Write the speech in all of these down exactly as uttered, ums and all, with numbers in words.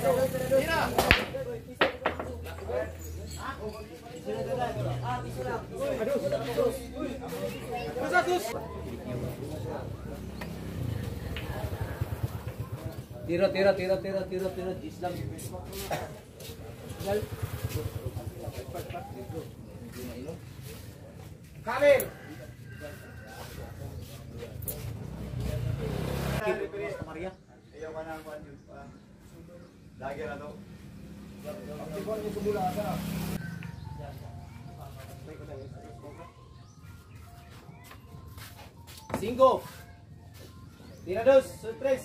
Tira, tira, tira, tira, tira, tira, Islam. Kamil. Maria. Ayaw ka na ang kuhan yun. Lagi na to. Aktibuan niyo sumula ka. Cinco. Tira dos, tres.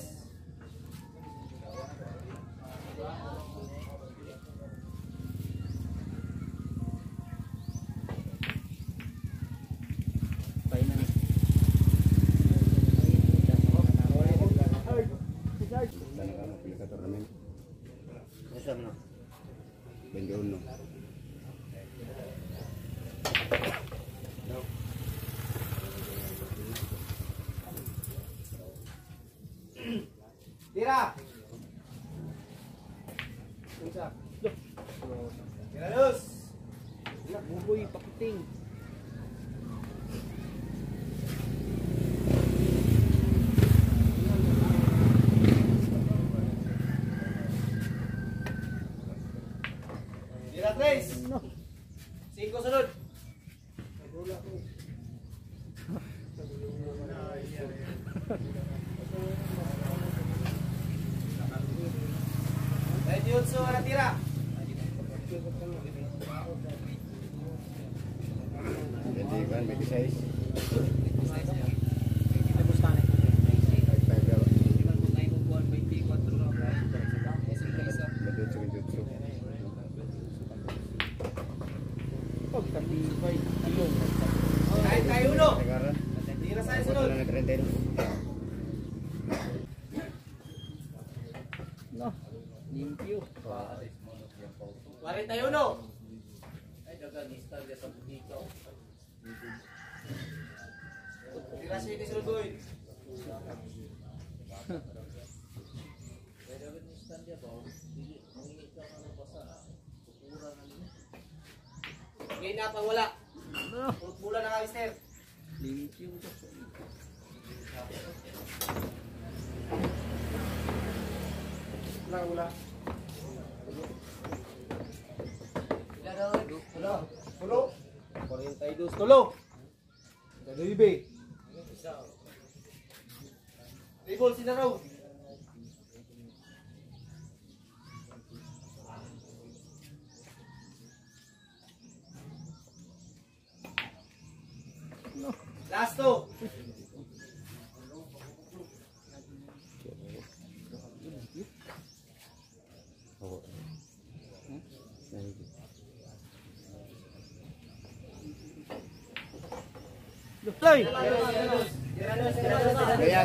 veintiuno. Tira. Tira dos. Buboy, pakiting. Tira tres. Cinco sunod. Rediutsu na tira. Jadi kan veintiséis. Kahit tayo uno. Sekarang Tira sa sunod. treinta y dos. No, limpyo. Kuwarenta y uno. Tira siya ni sunod doon. Ngayon na pang wala. Purot mula na ka, mister. Limpyo. Wala, wala. Wala. Tulo. cuarenta y dos. Tulo. Gaduibe. Table sinaraw. Last two. Play. Ayan.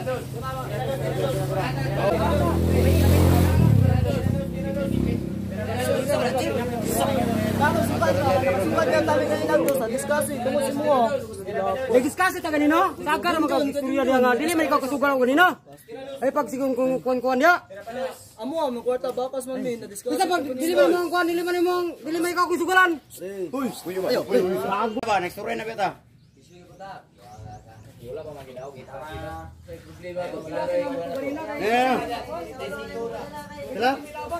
Sumpad ka tabi kanina doon sa discuss eh. Tungkol mo. Nag-discuss ta kanino? Saka naman ka istorya niya nga. Dili may ikaw kasugal ang kanino. Ay pag sigong kuwan-kuwan niya. Amo amo kwarta bakas man min na discuss. Kasi pag dili may mga kuwan, dili man mo, dili may ikaw kasugalan. Uy, kuyo ba? Ago ba? Next story na beta. Wala pa maginaw kita. Problema to. Eh. Sila?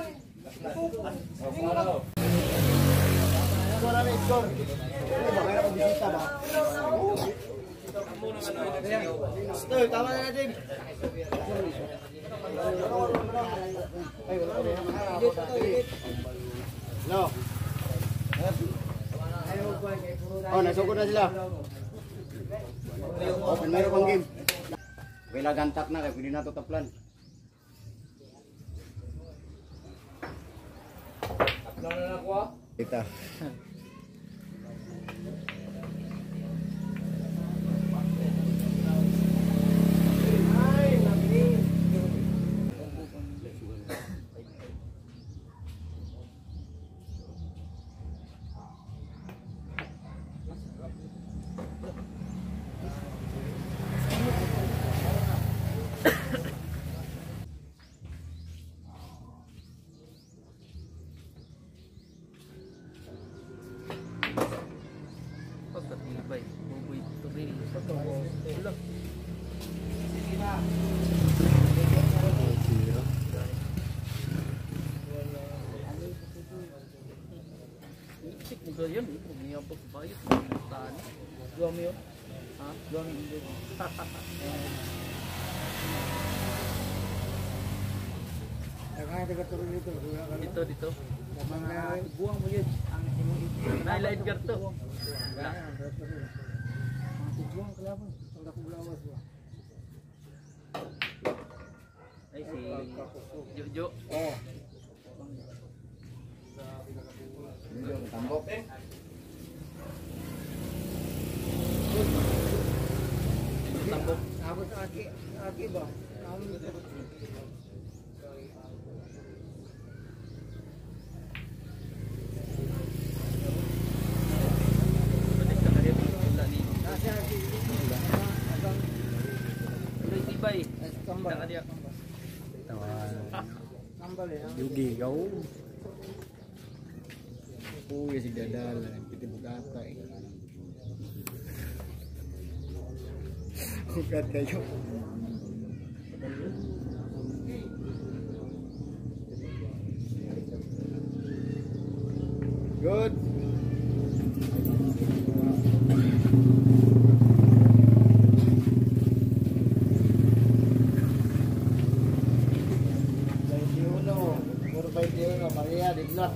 Wala na iskor. Bakit ako bisita ba? Stoy, tama na natin. No. Oh, nasugod na sila. Open meron pang game. Wala gantak na kaya pwede na ito taplan. Taplan na na ko. Kita. yun, niya po bayot. Tani. Dua mo yun? Ha? Dua mo yun. Dito, dito. Buang mo yun. Ang imong Naila Edgar to. buang kalaban. Ang dako lawas ba. Ay si Jojo. Oh. Tambok. Tambok. Abot aki, aki ba? Amin. Balik ka kaya wala ni. Nasa aki. Agang Uloy tibay. tambal. Kita ka dia. Tambal ya. Yugi kau. Oh, ya si dadal, kita buka apa eh. Bukan kayu. Good. Uno, puro uno, Maria, digla.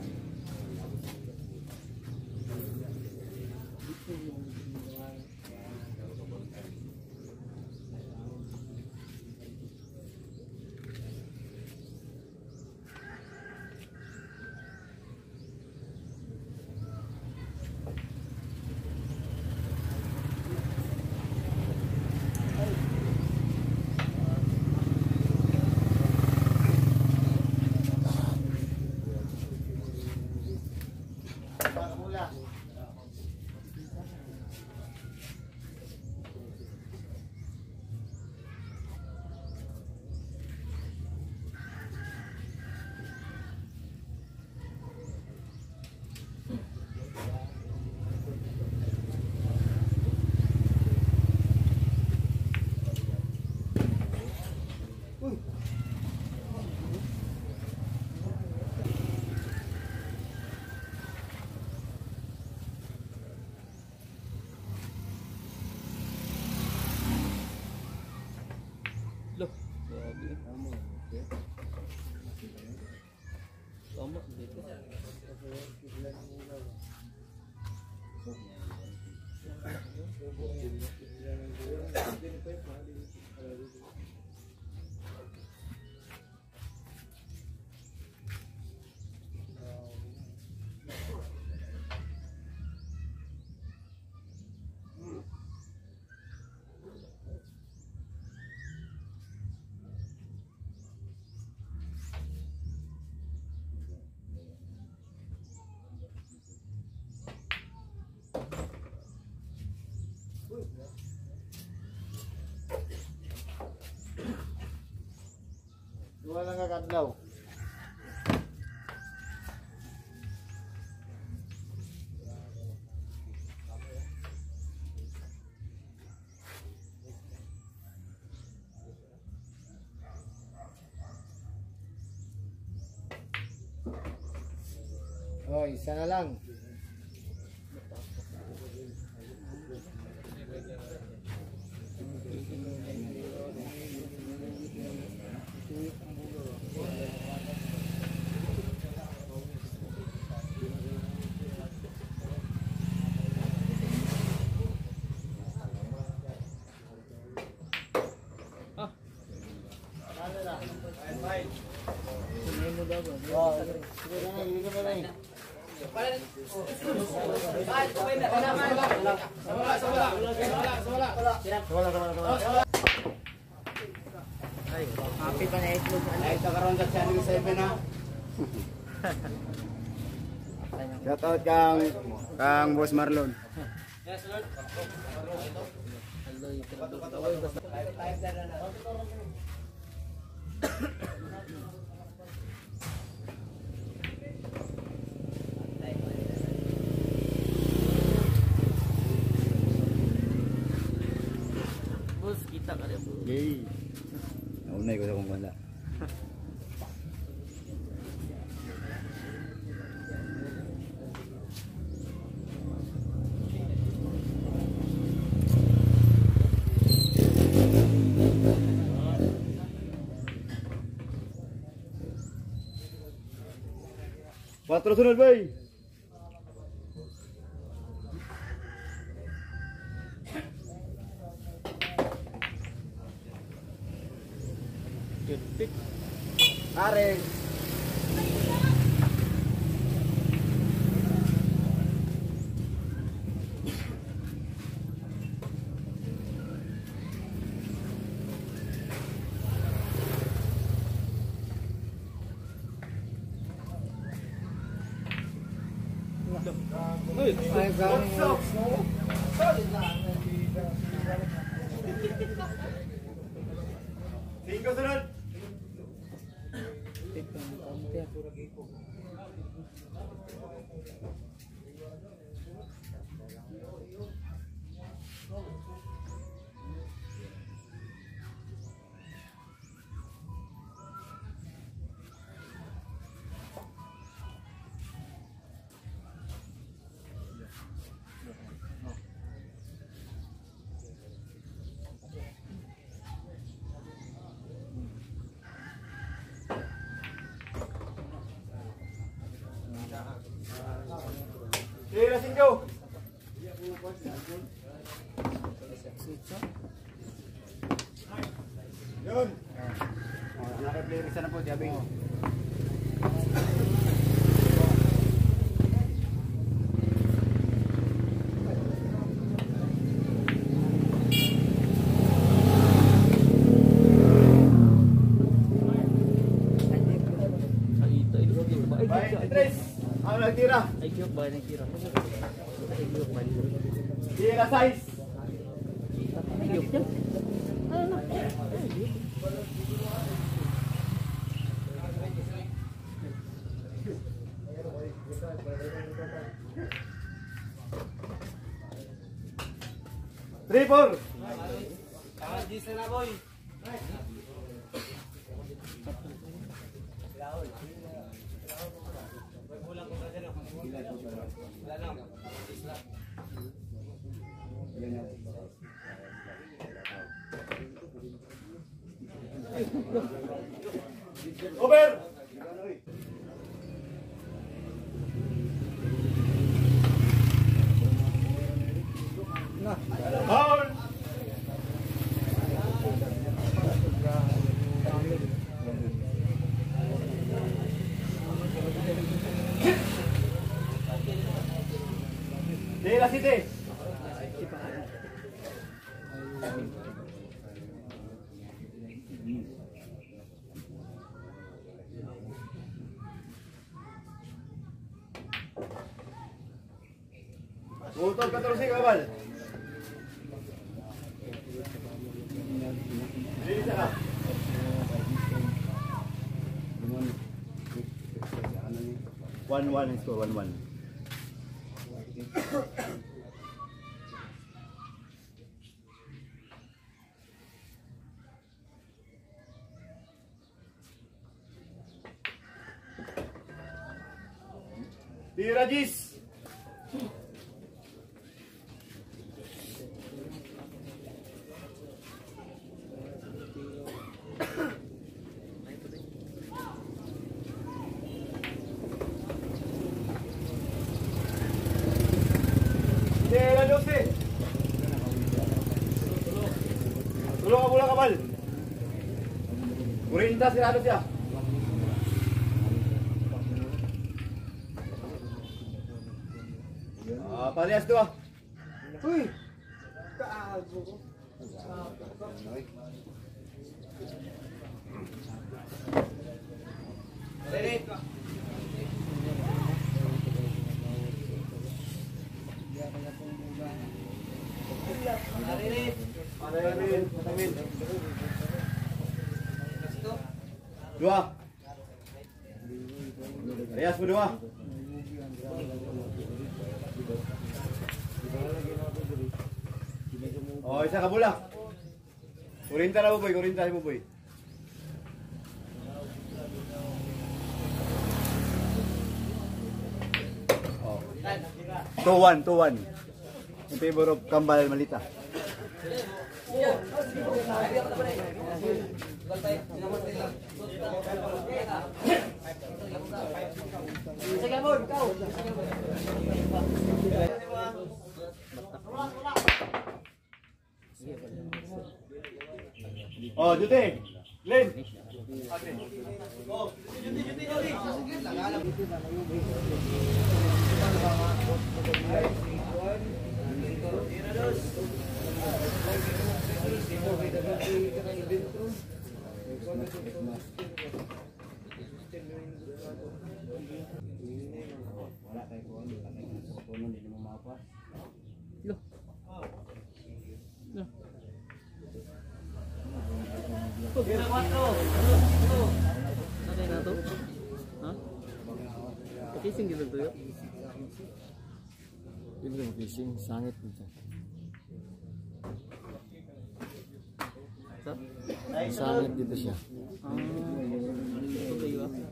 Loh, grabe. Tama dito. Dua lang kakadlaw. Oh, isa na lang. Oh, sige na, hindi ka na lang. Happy pa na itlog. Ay, ito karoon sa Channel seven ha. Shout out kang kang Boss Marlon. Bos, kita ka rin. Yay. Naunay ko sa kong wala. Patro sunod, boy. Toothpick. Are. Uy, ay galing. Cinco sunod. Tira cinco. Yun. Oh, naka-play isa na po, Jabing. Tres. Ang nagtira. Ay, cute ba? Nagtira. Ay, cute ba? Tira size. Ay, cute yan. Three, four. Over. Foul. Tira City. Utol katorsi kabal. Dili sana. One one score one one. Tira Jis. Tira Jose. Tulong ka mula kabal. Kurinta sirado siya. Ah, parehas to ah. Uy. Kaago ko. Ready? Dua. Reyes mo dua. Oh, isa ka bula. Kurinta na mo boy, kurinta mo boy. Oh. two one, two one. In favor of Kambal Malita. Sige mo. Oh, Juting. Lin. Wala kayo po, wala kayo sa puno, hindi naman mapa. Loh. Loh. Ano na to? Ha? Pakising gitu to yun? Ini mau fishing sangit gitu. Sa? Sangit gitu siya. Ah, ito kayo ah.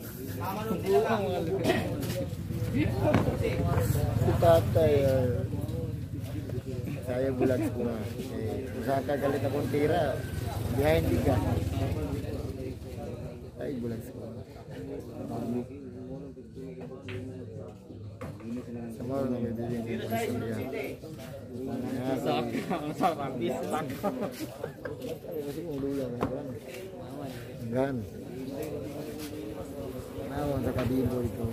Si tatay, uh, saya bulan semua. Eh, usaha galit akong tira, behind ka. Ay bulan semua. Semua na may bilhin ng pagsulya. Sak, sak, bis, sak. Kasi ululan na kan. Gan. Nawang sa kadibo ito.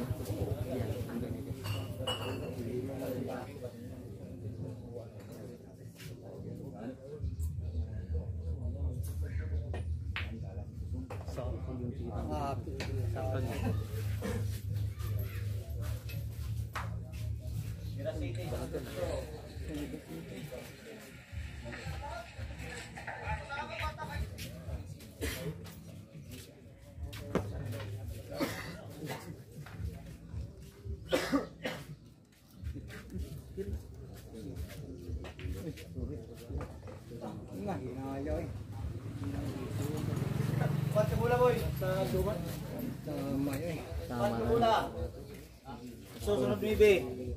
Kuat ke bola boy. Tama yun. Tama Kuat ke na. bola. Susunod bibi.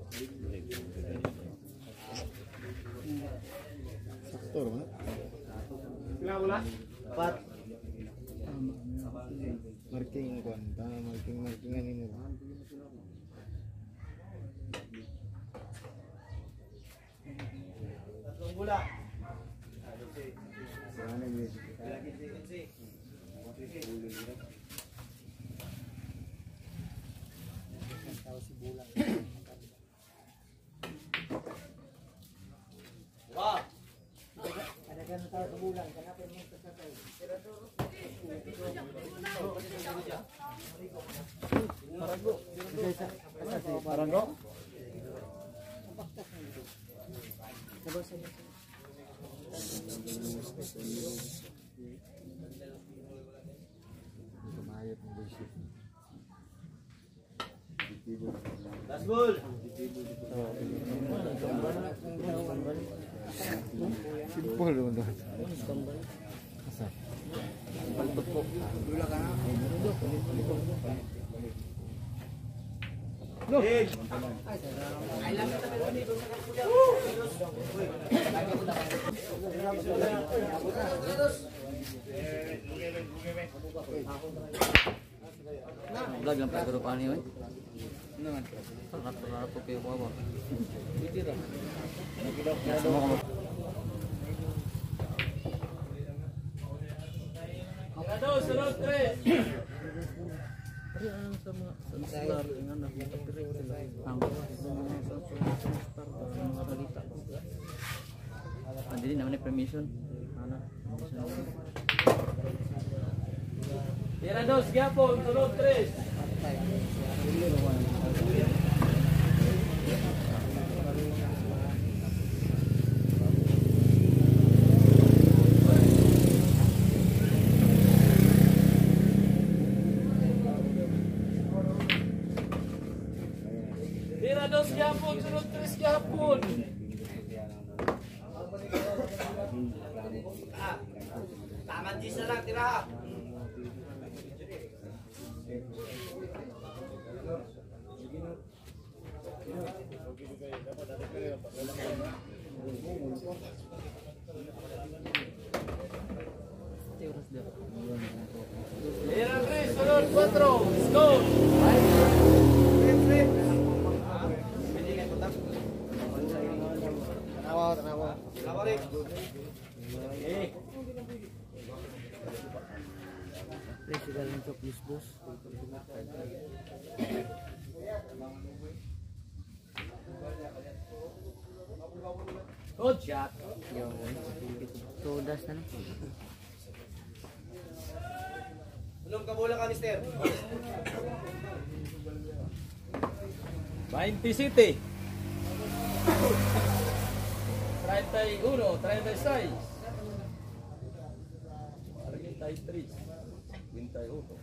Sakto ba? Pila bola? Empat. Marking kuan, tama marking markingan ini. Tatlong bola. Sana yun. Wah. Paranggo? Kumayat ng bullshit. Last ball. Simple naman doon. Asa? Hey. Vlog lang pa grupo ani, oy. Naman. Sangat-sangat to kayo mo. Bitira. Dos, sunod tres. Ari ang sa mga star nga na kapire sila. Ang sa star mga balita. Andi naman ni permission. Ana. Tira dos, gyapon, sunod tres. Tira dos, gyapon, sunod tres, gyapon. Taman di lang, tira. Tira tres, sunod cuatro, let's go. Tanawa, tanawa. Tanawa rin. Eh. Presidente ng Choklis Boss. Good shot. Yo, todas na ni. Anong kabulan ka, mister? twenty City. treinta y uno, treinta y seis. treinta y tres. treinta y uno.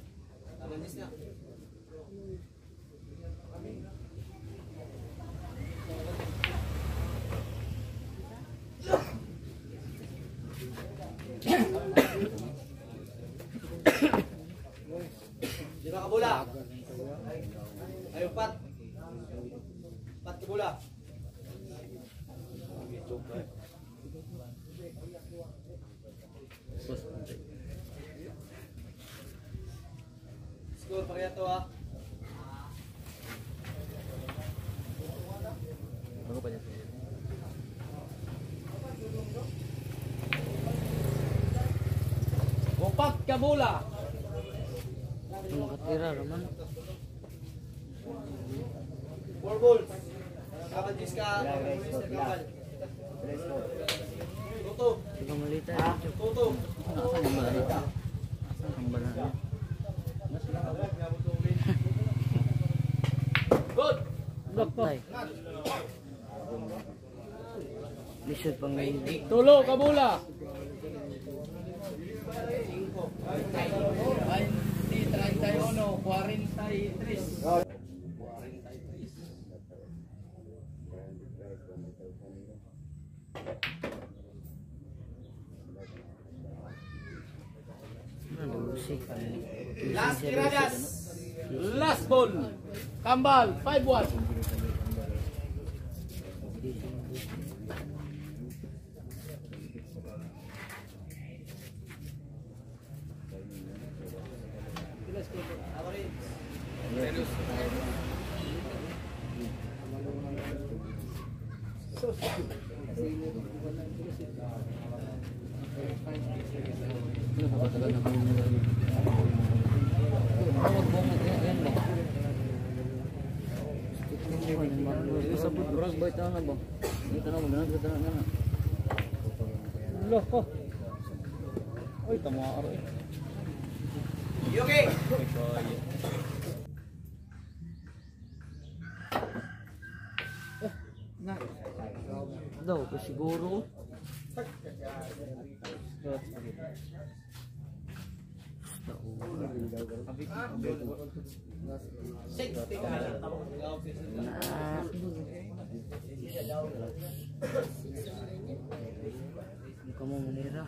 Lima kabula. Ay, pat. Pat kabula. Score pa kaya to ah. Bago pa niya. Upat kabula. Ano katira raman? Four balls. Kapag dis ka, mister Kapal. Tuto. Ikaw malita. Tuto. Asan ang balita? Asan ang balita? Good. Tay. Lisod pang hindi. Tulo kabula. treinta y uno, cuarenta y tres. Ano musik? Last tiradas. Last ball. Kambal, five one. Sabut beras baik tangan bang. Ini tanah benar kita tangan. Loh kok. Oy, tamo aro eh. You okay? Daw pa siguro. Kamu menira.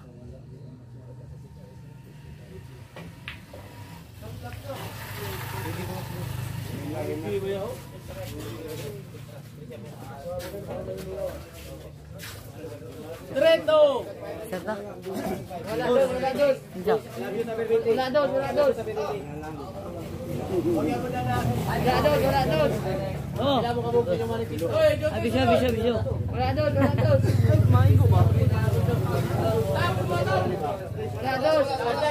Diretto. Serta. Wala doon, wala doon. Jap. Wala doon, wala doon. Wala doon, wala doon. Oh. Wala mo ka mo pinamanipis. Habis habis habis. Wala doon, wala doon. Maigo ba? Wala doon.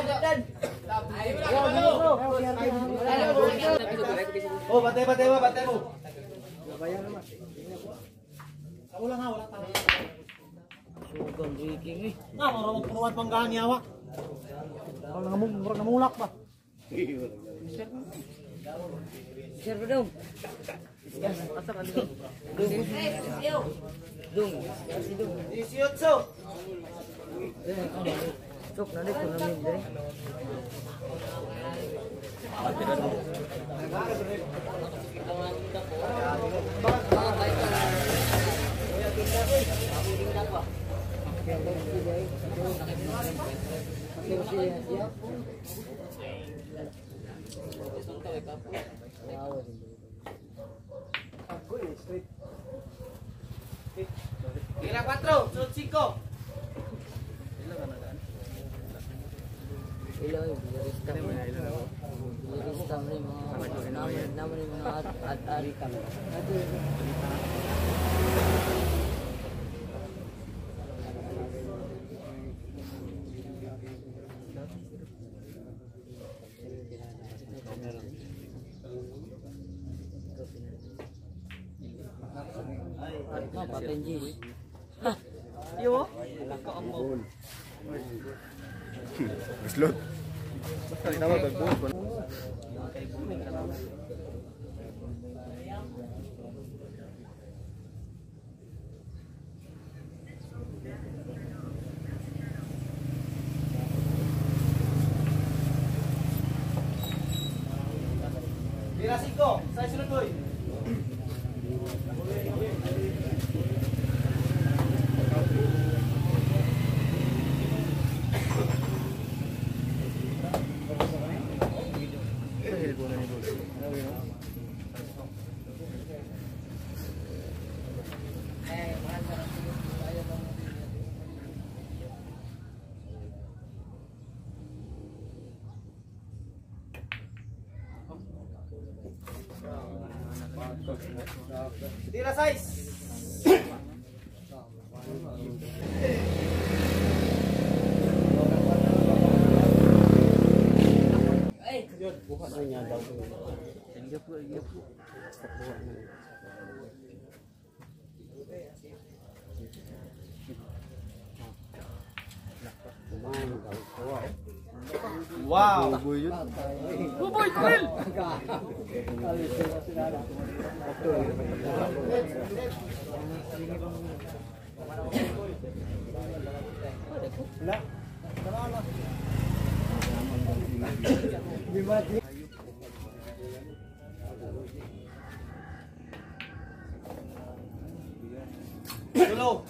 Oh, batay, batay mo, batay mo. Wala nga, wala tayo. Sugang breaking eh. Ah, mara magpunuan panggahan yawa. Wala nga mong, mura namulak pa. Share ba daw? Asa ka dito? Dung. Dung. Kasi dung. Disiotso. Sok na dito na min dire. Kira cuatro, son cinco. Ilaw yung bilaristam mo. Bilaristam mo yung mga naman naman yung mga at-at. Patenji. Yo. Slot. Nama bagus. Dirasiko, saya sunod boy. Tira size. Iya po, iya po. Wow. Buboy Toril. Dulu.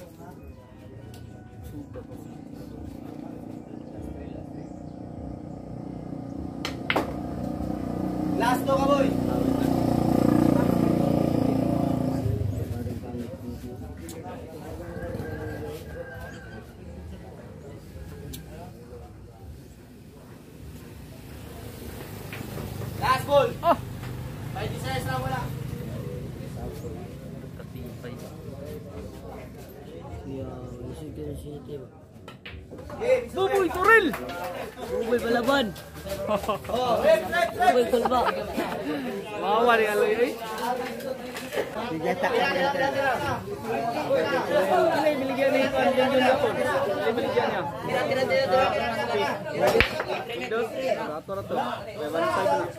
Last to ka boy. Last ball. Oh. May designs lang wala. Katipay. Iya, sige sige. Game. Buboy Toril. Uboy balaban. Oh, red, red, red. Uboy kulba. Wawa rin aloy ay. Tira, tira, tira. Ini biligyan ni Juan John John Japon. Ini biligyan niya. Tira, tira, tira, tira. Dos, rato rato. Beban side na.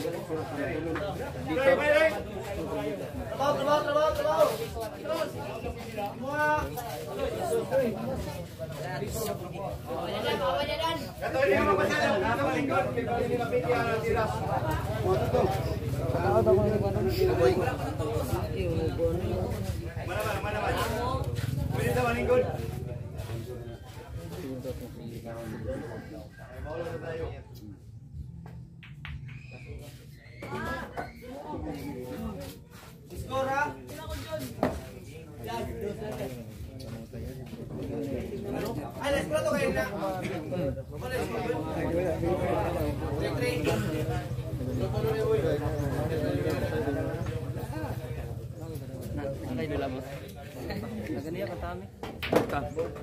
Dito. Trabaho, trabaho, trabaho, trabaho. Semua. Skora. Ay, skora to kayo na. Nakay dula mo. Naganiya ka tami. Ka.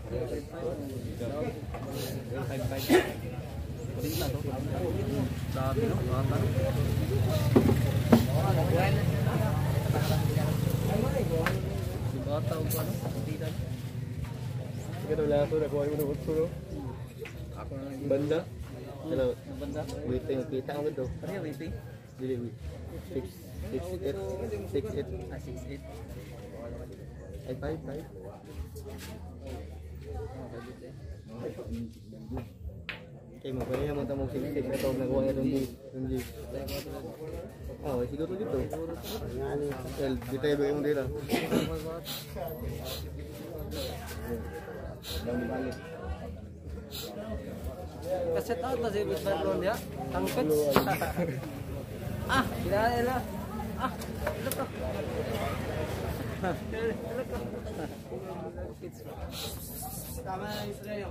Five five. Tinta to. Sabi no, bata. Si bata o ano? Tidan. Kita wala to na kuha mo ng utso. Ako na Banda. Hello. banda. Waiting kita ang ito. Ano yung waiting? Dili wi. Six six eight six eight. Ah, six eight. Ay five five. Kaya mo kaya mo tamong six six ito nagawa niya dun di dun di. Oh, siguro dito. Well, dito yung yung dito. Kaset out na si Bisbal Ron dia. Tangkets. Ah, kailangan nila. Ah, ilo to. Ilo to. Tama na Israel.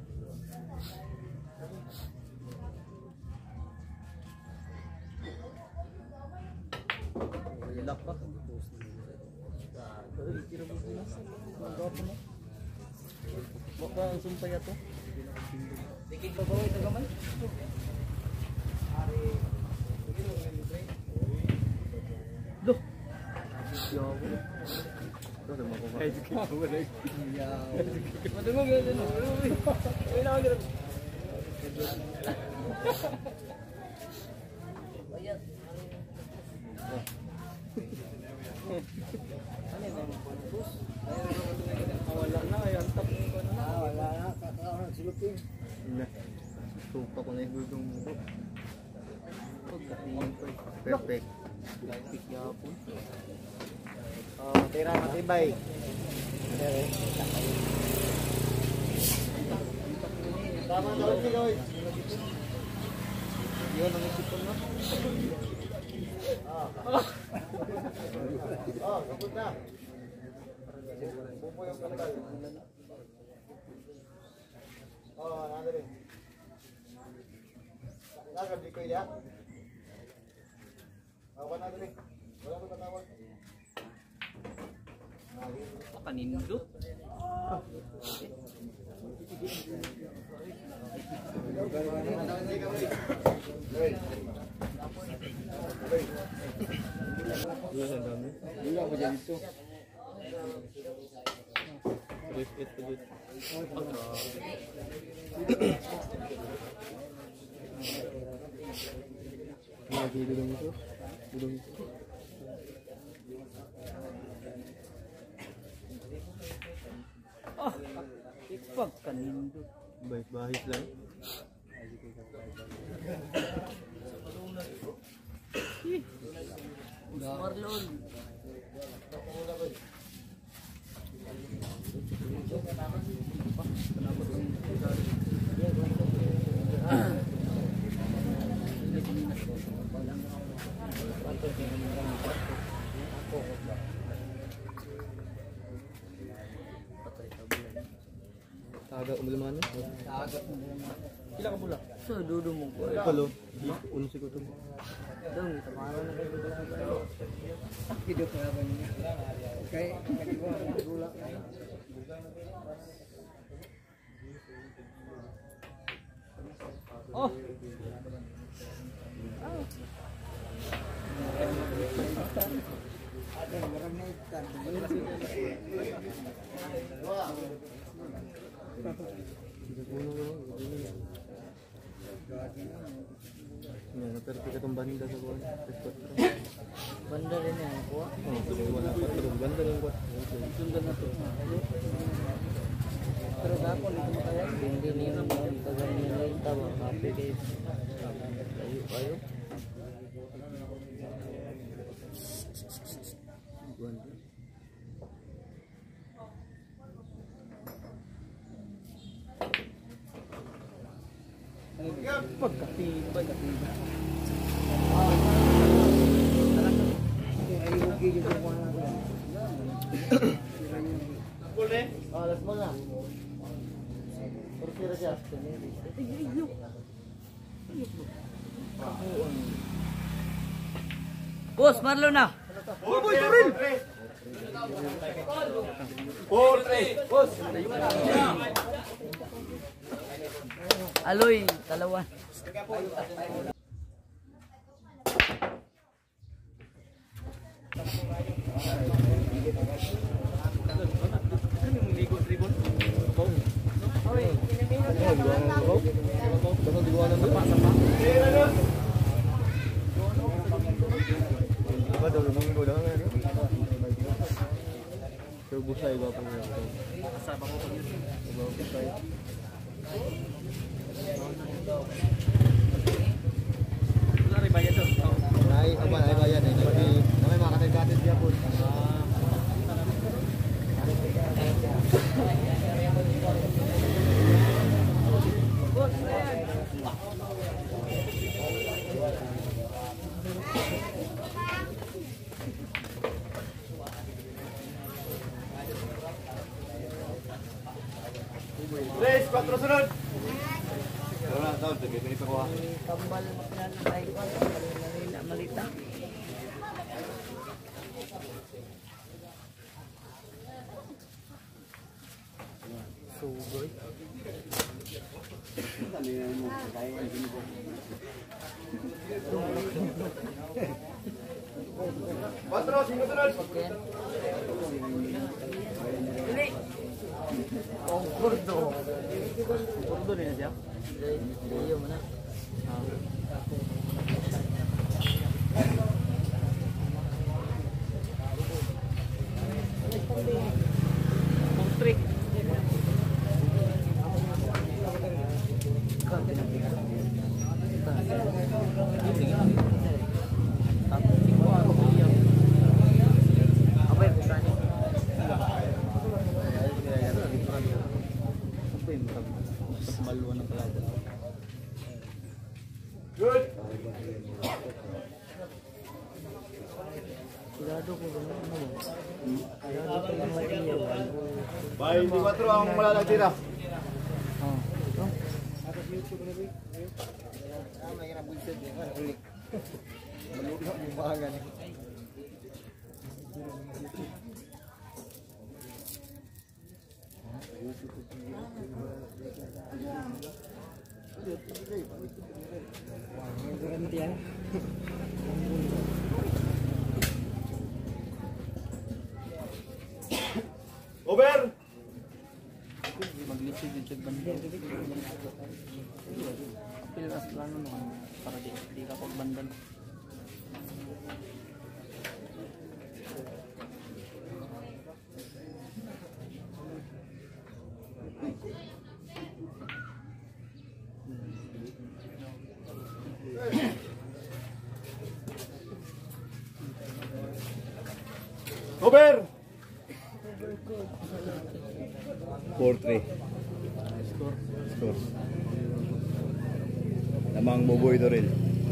Ilak pa. Baka ang sumpay ato. Dikit pa ba ito gamay? Loh. Madungog yun. Ayun ako dito. Wala na, ayan tap ko na. Wala na, kakaroon silupin. Supa ko na yung gudong mo. Pagkatingin ko. Perfect. Pick yapon. Oh, tira matibay. Tama daw si Loy. Yun ang isipon na. Oh, kaput na. Pupo yung kalkal. Oh, nada rin. Nagabli ko iya. Awan na rin. Wala ko patawag. Kanindot. Bila ko dyan ito. Ripit ko dito. Lagi dulong ito. Dulong ito. Ah, ipag kanindot. Bahit-bahit lang. Marlon. Taga umulaman na. Kila ka pula? So, dudo mo ko. Palo. Unsi ko ito. Dong, tamara na kayo. Video ko ba niya? Okay, kaya ko gula. Oh. Ada orang naik kan. Yan, perfect itong banda sa buwan. Banda rin yan ko. Oh, wala pa ito. Banda lang buwan. Sundan na to. Pero ako hindi mo kaya hindi niyo naman kagani na yung tawa happy days. Ayo ayo. Pagkatibay katibay. Ay okay yung kuha na. Ah, las mga. Portira siya. Boss, Marlon na. Aloy, talawan. Busay ba po niya? Kasama ko yun. Diba busay? Wala rin bayad doon. Ay, aba ay bayan ay nagdi. May mga katay-katay diya po. Tres, cuatro sunod. Wala daw, tabi ni pa ko. Kambal makinan ng tayo ko. Malina malita. Sugoy. Cuatro, cinco sunod. Okay. Doon din siya. Iyo mana. Putri. Apa yang bukannya? Maluan ng palaga. Good. Sigurado ko ba ano? Sigurado ko ba iyo? Bay, di ba ang malalagtira? Oh. Ah, may na bullshit din kan ulit. Malulog yung bahagan eh. Over. Maglisod din sa banda. Apil as plano no para di di ka pagbandan. Over. four three. Score. Score. Namang Boboy Dorel.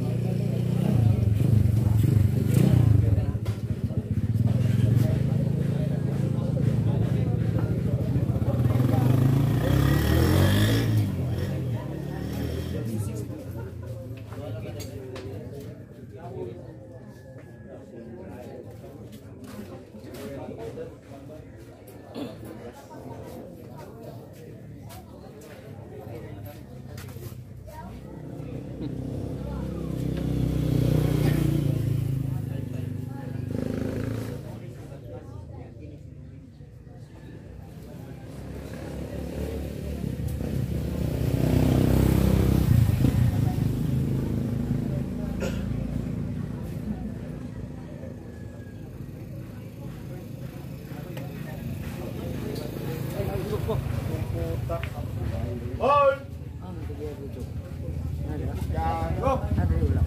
Hold. Ah, magbibiya dito. Ada. Yan. Go. Ada ulang.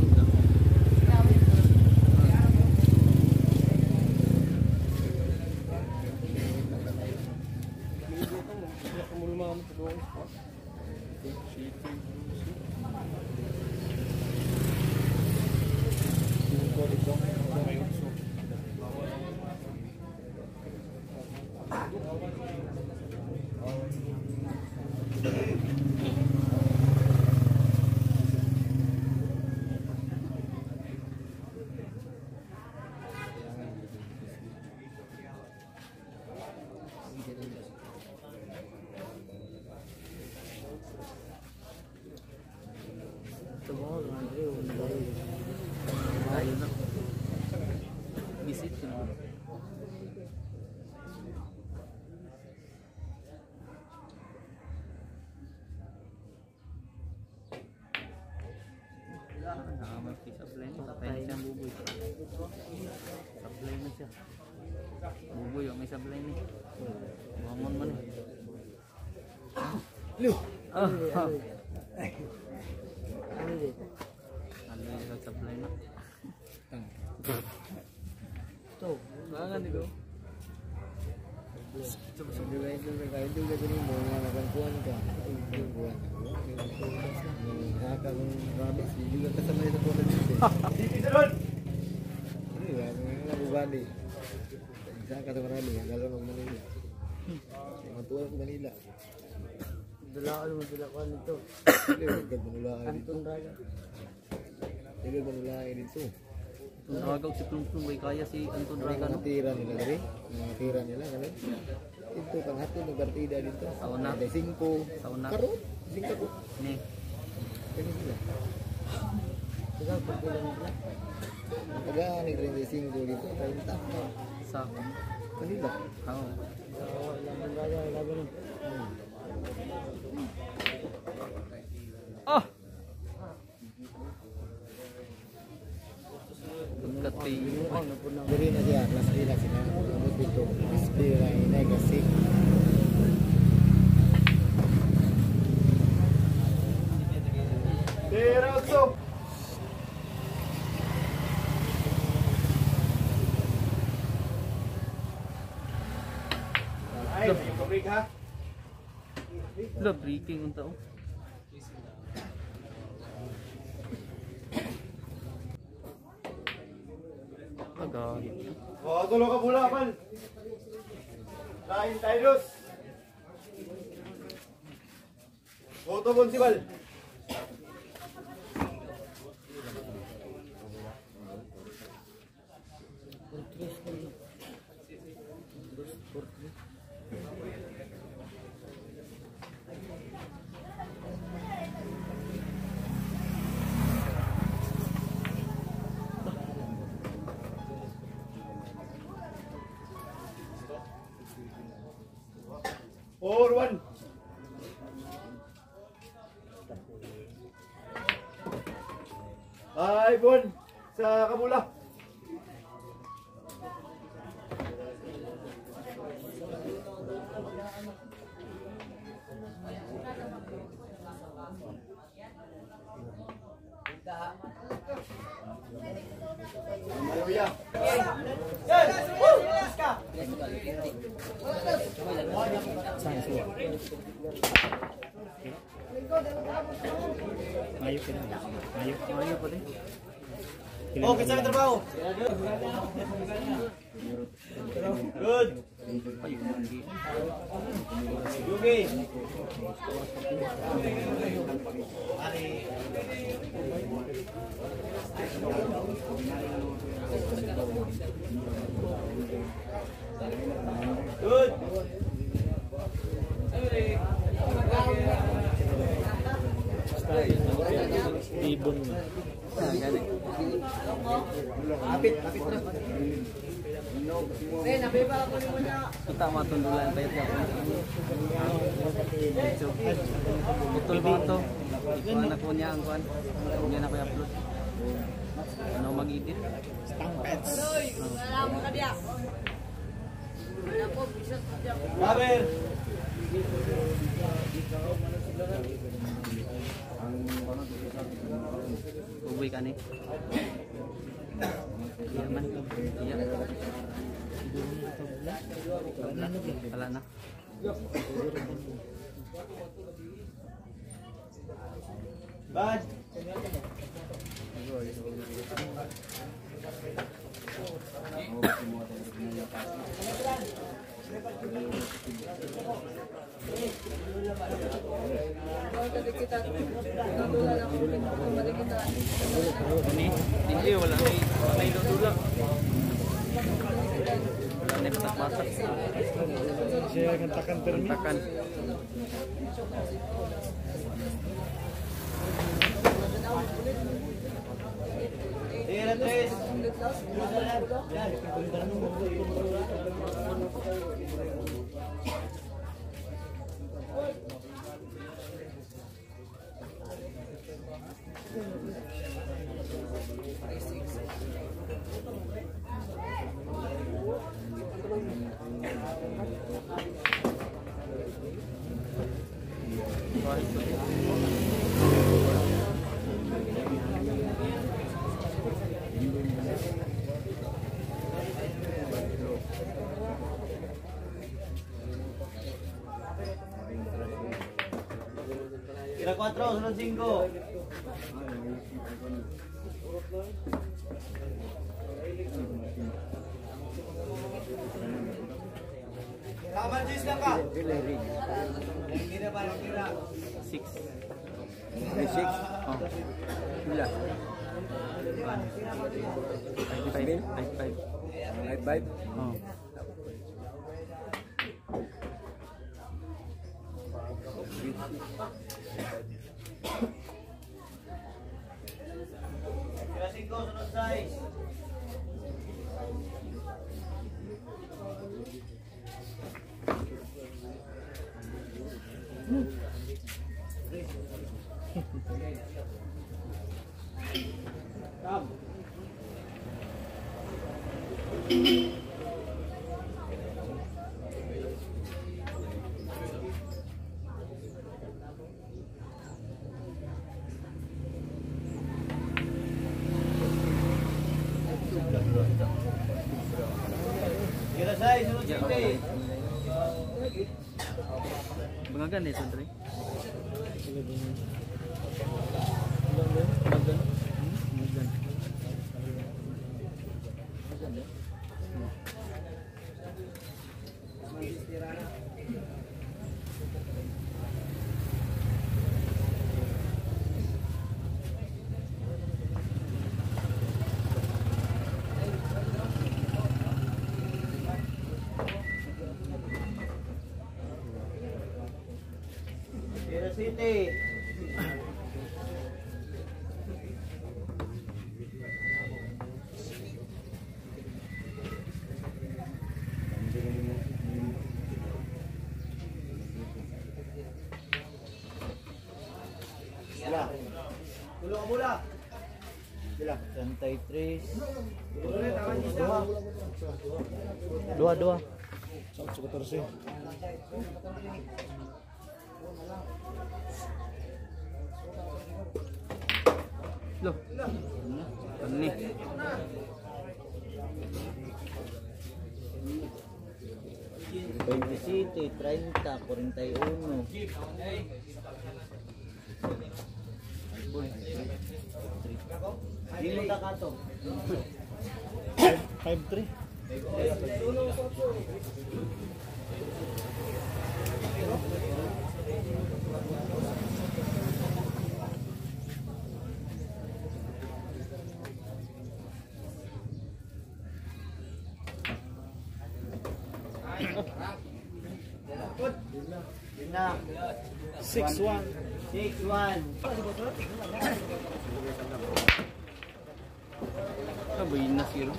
Semua dengan dia tayo na. Visit ko na. Nakamaski sa plane. Patay siya buboy. Sa plane na siya. Buboy yung may sa plane eh. Bangon man eh. Lu. Ah. Ano yung sa plane na? Ito, nangan ito. Juga itu mereka itu juga jadi mau mengadakan puan ka. Itu puan. Akan habis juga kesana itu puan itu. Ini ya, ini bubandi. Bisa kata Manila, kalau ng Manila. Yung tuwa ko Manila. Dala ko mo dala ko nito. Dili gad Manila dito. Anton Raga. Dili Manila dito. Anton Raga si Plum Plum may kaya si Anton Raga no. Mga tira nila diri. Mga tira nila kanil. Ito panghatod ng partida dito. Sauna. Ada cinco. Sauna. Karon, cinco. Ni. Kani sila. Sila pagkulang nila. Tagaan ni treinta y cinco dito, treinta. Sa Manila. Oo. So, Anton Raga lago no. Oh. Kati. Jadi na dia kelas bila sila rambut dito. Display lang inay kasi. Diretso. Ay, may kubig ha. Lo breaking unta oh. Agad. O, tulo ka pula, pal. Lain tayo dos. Foto pun si Bal. Four one. Ay, Bon, sa Kamula. Hallelujah. Mayo ka na. Mayo. Mayo pa din. Oh, kita ang trabaho. Good. Yugi. Good. Ibon. Ah, gani. Apit, apit na. Kita matundulan pa ito. Betul ba ito? Ikuan ako niya ang kuan. Hindi na ko i-upload. Ano mag-edit? Stampeds. Baber. Uwi ka ni. Iya man. Iya. Wala na. Bad. Ini, hindi wala may may dudula. Wala na patak-patak. Siya ngantakan permi. Takan. Tira tres. Tira cuatro, sunod cinco. Kapan jis lang ka? Kira pa lang kira. Six. May six. Oh. Wala. Five, five, five. Five, five. Oh. Tira cinco, sunod seis. Hmm. Kira saya sunod City. Bengagan nih Sandri. Kira City. Sila. Tulong bola. Sila. Santai Tris. Dua. Dua dua. Loh. Ini. veintisiete, treinta, cuarenta y uno. Dino ta kato. five three. Dina. six one. Six one. Sabihin na zero.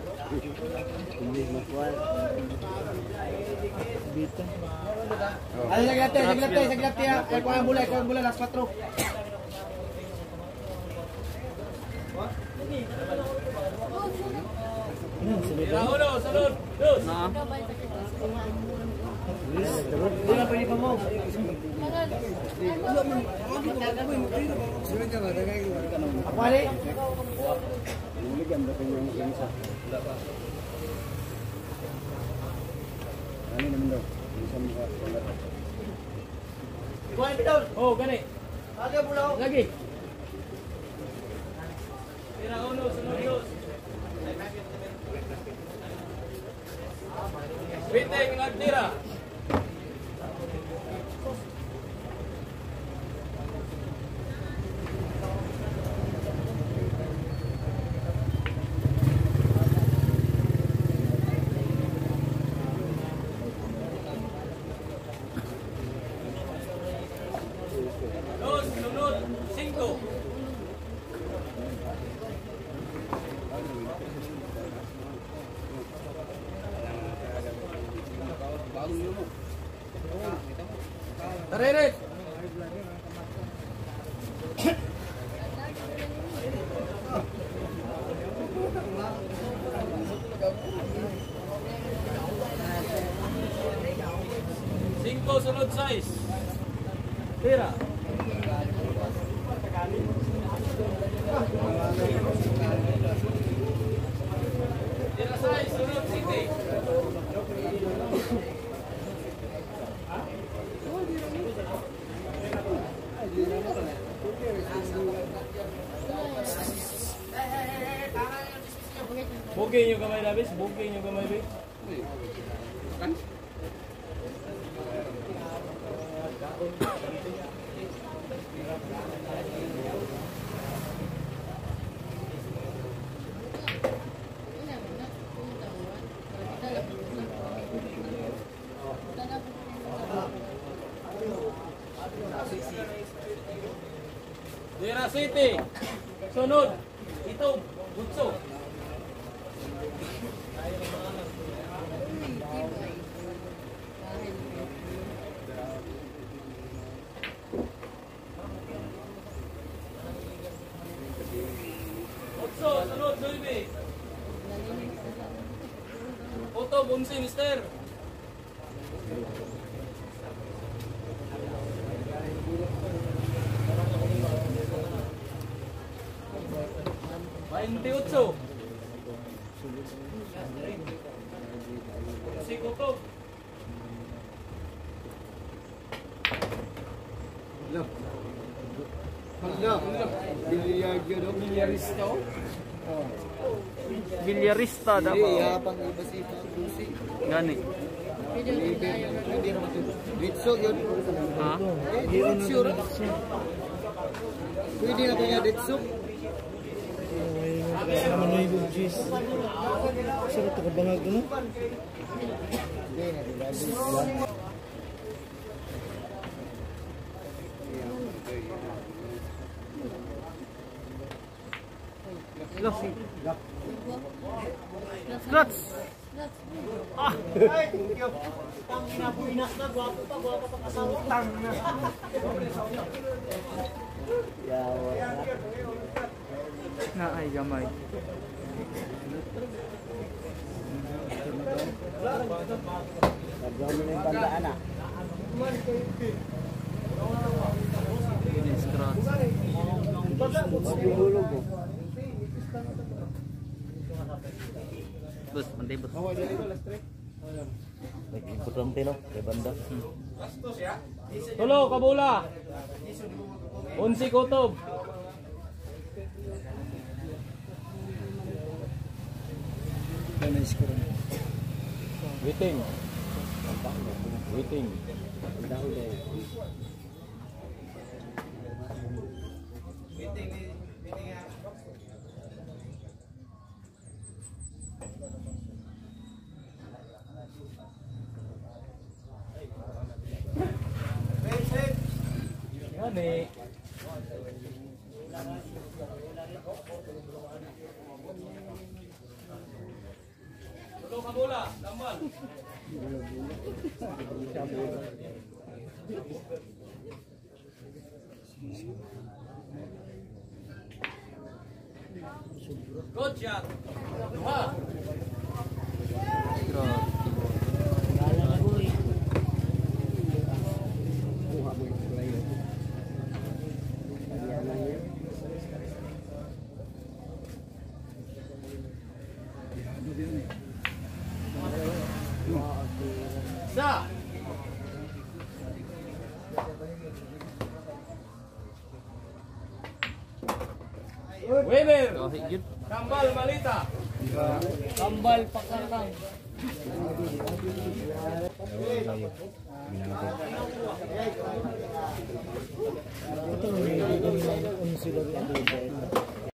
Ano saglit tayo, saglit tayo, saglit tayo. Eh, kuha ang bola, kuha ang bola, last patro. Na. Hindi na pwede pa mo. Ako ali. Bigyan mo kayo yung isa. Ano naman daw? Isa mo ka. Kuha ang bitaw. Oh, gani. Aga bola. Lagi. Biteng nagtira. Dos, sunod, cinco. Taririt. Cinco, sunod size. Tira. Tira size, sunod City. Bugay nyo kamay labis, bugay nyo kamay labis. Dira City. Sunod. Ito, Butso. Butso, sunod, Sulby. Photo, bunsi, mister. Veintiocho. Si Kutob. Look. Hala. Bilyar yun, no? Bilyarista. Oh. Bilyarista Hindi, dapat. yapang iba si Pusi. Gani. Hindi naman ito. Ritso yun. Ha? Eh, Ritso rin. Pwede na kanya Ritso. Naman na yung cheese. Sarap ito kabangag no? Hindi na, diba? Scratch. Na ay gamay. Nagawin na yung bandaan ah. Scratch. Hulog oh. Bus, mantay bus. Importante no? Kay banda. Tulo, kabula. Unsi Kutob. Waiting. Waiting. Gani. Tulo kabula, tambal. Good shot. Duha. Sa. Weber. Kahit yun. Kambal Malita. Kambal pakarang. Ito yung unsi lang.